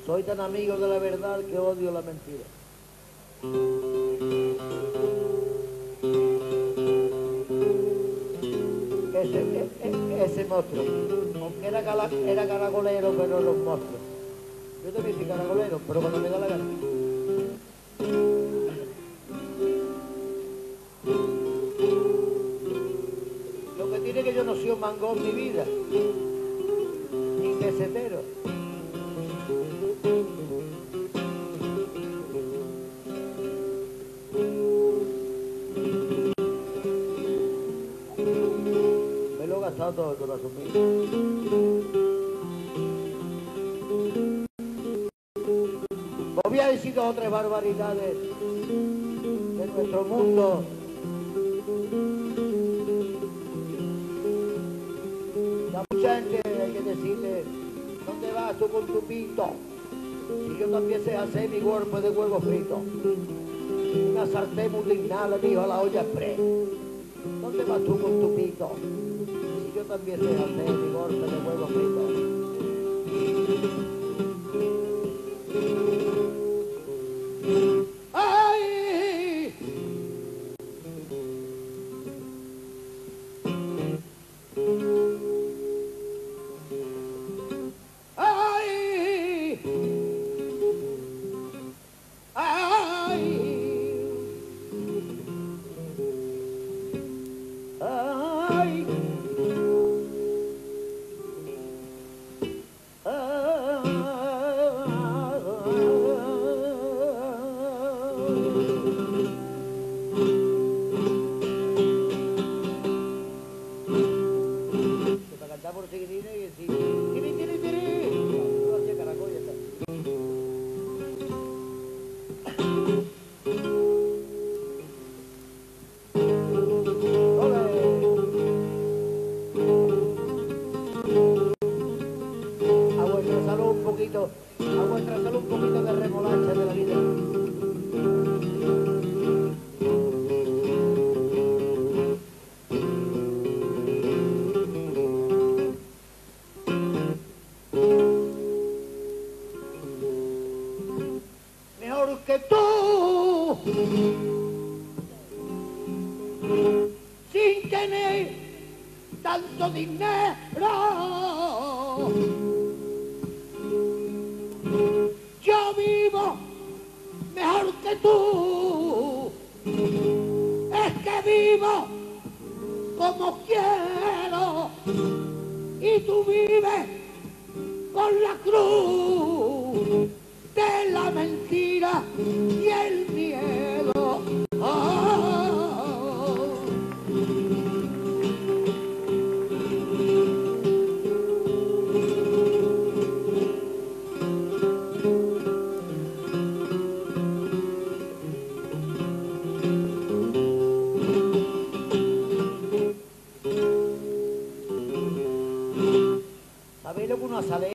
Soy tan amigo de la verdad que odio la mentira. Ese monstruo, aunque era caragolero, pero era un monstruo. Yo también soy caragolero, pero cuando me da la gana. Lo que tiene que yo no soy un mangón en mi vida, ni pesetero. Me lo he gastado todo el corazón mío. Voy a decir 2 o 3 barbaridades de nuestro mundo. A mucha gente hay que decirle, ¿dónde vas tú con tu pito? Si yo también sé hacer mi golpe de huevo frito. Una sartén multignal le dijo a la olla express. ¿Dónde vas tú con tu pito? Si yo también sé hacer mi golpe de huevo frito. A vuestra salud un poquito de remolacha de la vida. Mejor que tú, sin tener tanto dinero, yo vivo mejor que tú, es que vivo como quiero y tú vives con la cruz de la mentira